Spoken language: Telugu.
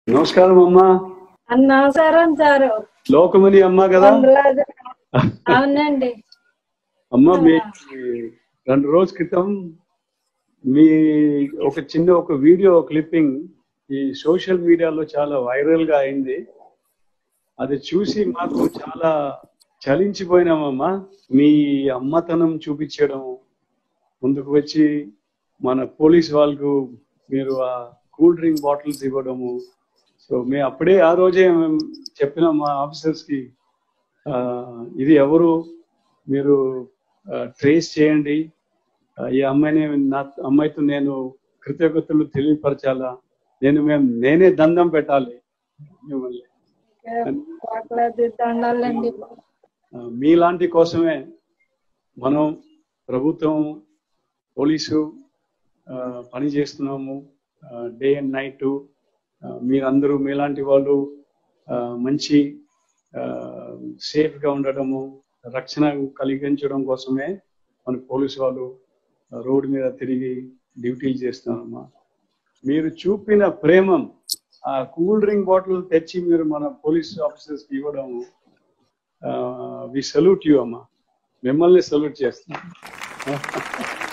నమస్కారం అమ్మా. నమస్కారం సారు. లోకమని అమ్మా కదా? అవునండి అమ్మా, మీ 2 రోజుల క్రితం మీ ఒక వీడియో క్లిప్పింగ్ ఈ సోషల్ మీడియాలో చాలా వైరల్ గా అయింది. అది చూసి మాకు చాలా చలించిపోయినామమ్మా. మీ అమ్మతనం చూపించడం, ముందుకు వచ్చి మన పోలీస్ వాళ్ళకు మీరు ఆ కూల్ డ్రింక్ బాటిల్స్ ఇవ్వడము. సో మేము అప్పుడే ఆ రోజే చెప్పిన మా ఆఫీసర్స్ కి, ఇది ఎవరు మీరు ట్రేస్ చేయండి, ఈ అమ్మాయితో నేను కృతజ్ఞతలు తెలియపరచాలా, నేనే దండం పెట్టాలి మిమ్మల్ని. మీలాంటి కోసమే మనం ప్రభుత్వం, పోలీసు పని చేస్తున్నాము డే అండ్ నైట్. మీరందరూ మీలాంటి వాళ్ళు మంచి సేఫ్గా ఉండడము, రక్షణ కలిగించడం కోసమే మన పోలీసు వాళ్ళు రోడ్డు మీద తిరిగి డ్యూటీలు చేస్తున్నారమ్మా. మీరు చూపిన ప్రేమం, ఆ కూల్ డ్రింక్ బాటిల్ తెచ్చి మీరు మన పోలీస్ ఆఫీసర్స్కి ఇవ్వడము, వి సల్యూట్ యూ అమ్మా. మిమ్మల్ని సల్యూట్ చేస్తున్నాం.